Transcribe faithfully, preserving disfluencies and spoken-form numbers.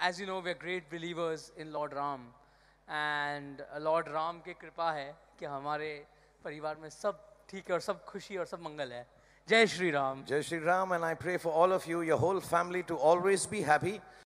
as you know, we are great believers in Lord Ram, and Lord Ram की कृपा है कि हमारे परिवार में सब ठीक है और सब खुशी और सब मंगल है. जय Shri Ram. Jai Shri Ram, and I pray for all of you, your whole family, to always be happy.